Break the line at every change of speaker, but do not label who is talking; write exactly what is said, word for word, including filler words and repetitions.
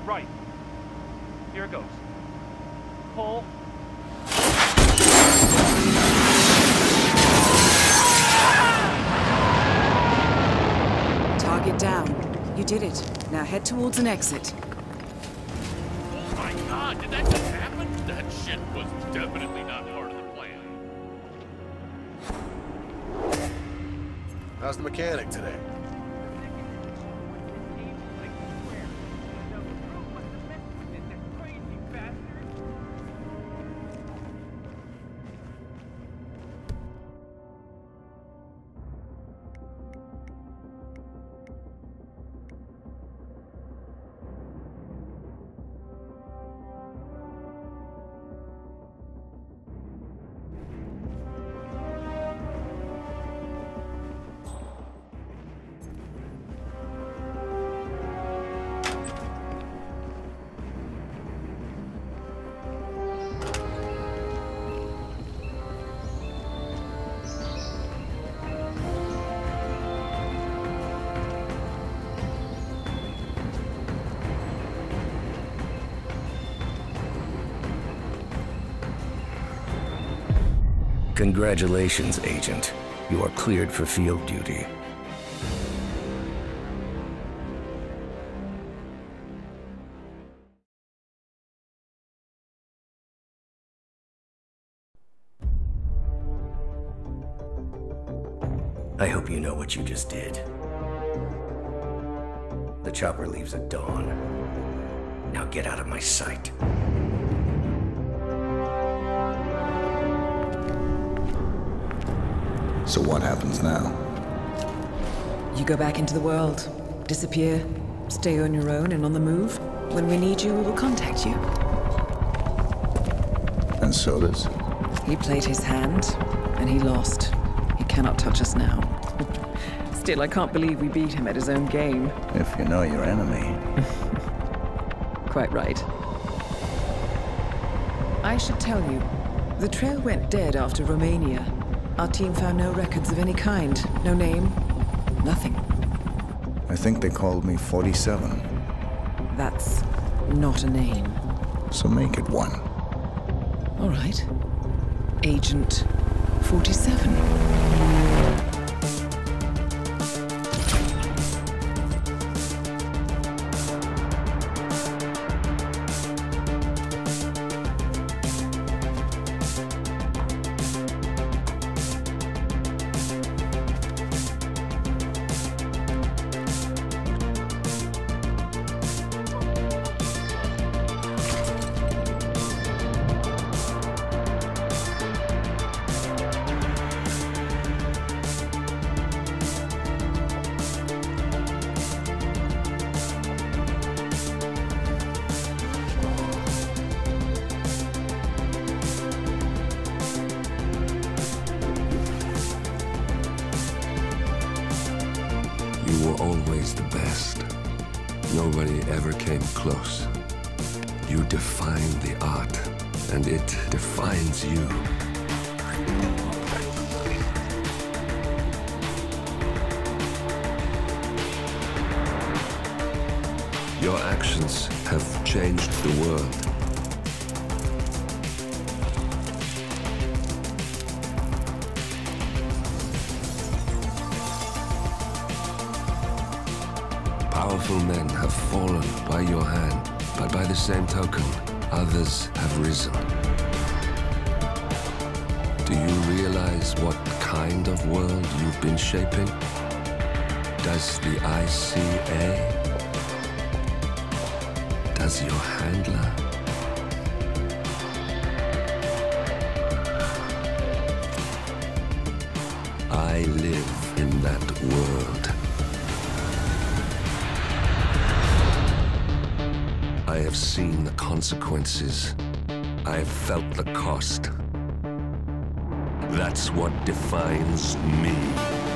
right. Here it goes. Pull.
Target down. You did it. Now head towards an exit.
Oh my god, did that just happen? That shit was definitely not part of the plan.
How's the mechanic today?
Congratulations, Agent. You are cleared for field duty. I hope you know what you just did. The chopper leaves at dawn. Now get out of my sight.
So what happens now?
You go back into the world, disappear, stay on your own and on the move. When we need you, we will contact you.
And so does?
He played his hand, and he lost. He cannot touch us now. Still, I can't believe we beat him at his own game.
If you know your enemy.
Quite right. I should tell you, the trail went dead after Romania. Our team found no records of any kind. No name. Nothing.
I think they called me forty-seven.
That's not a name.
So make it one.
All right. Agent forty-seven.
You were always the best. Nobody ever came close. You defined the art, and it defines you. Your actions have changed the world. Powerful men have fallen by your hand, but by the same token, others have risen. Do you realize what kind of world you've been shaping? Does the I C A? Does your handler? I live in that world. I have seen the consequences. I have felt the cost. That's what defines me.